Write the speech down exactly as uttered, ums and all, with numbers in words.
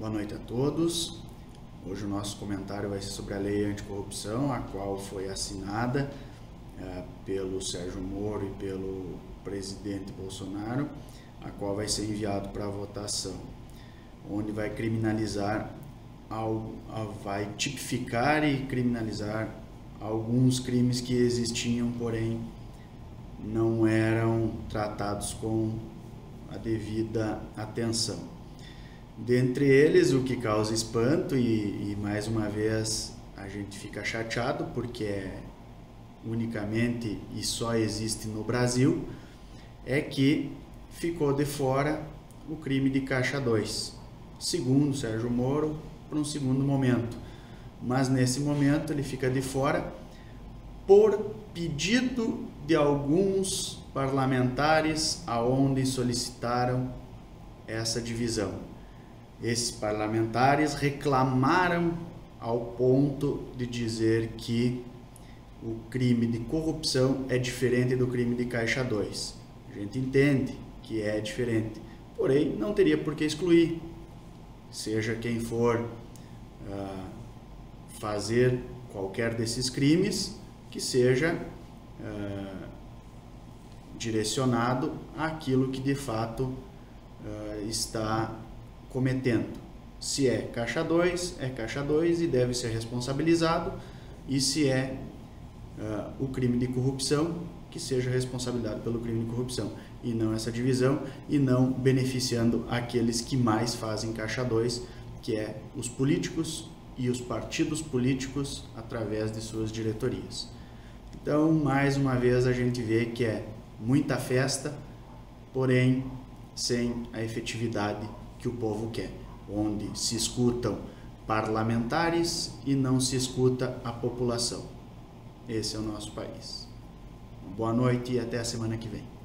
Boa noite a todos. Hoje o nosso comentário vai ser sobre a Lei Anticorrupção, a qual foi assinada uh, pelo Sérgio Moro e pelo presidente Bolsonaro, a qual vai ser enviado para votação, onde vai criminalizar, vai tipificar e criminalizar alguns crimes que existiam, porém não eram tratados com a devida atenção. Dentre eles, o que causa espanto e, e mais uma vez a gente fica chateado porque é unicamente e só existe no Brasil, é que ficou de fora o crime de Caixa dois, segundo Sérgio Moro, por um segundo momento. Mas nesse momento ele fica de fora por pedido de alguns parlamentares aonde solicitaram essa divisão. Esses parlamentares reclamaram ao ponto de dizer que o crime de corrupção é diferente do crime de Caixa dois. A gente entende que é diferente, porém não teria por que excluir. Seja quem for uh, fazer qualquer desses crimes, que seja uh, direcionado àquilo que de fato uh, está cometendo. Se é Caixa dois, é Caixa dois e deve ser responsabilizado, e se é uh, o crime de corrupção, que seja responsabilizado pelo crime de corrupção, e não essa divisão, e não beneficiando aqueles que mais fazem Caixa dois, que é os políticos e os partidos políticos através de suas diretorias. Então, mais uma vez, a gente vê que é muita festa, porém sem a efetividade que o povo quer, onde se escutam parlamentares e não se escuta a população. Esse é o nosso país. Boa noite e até a semana que vem.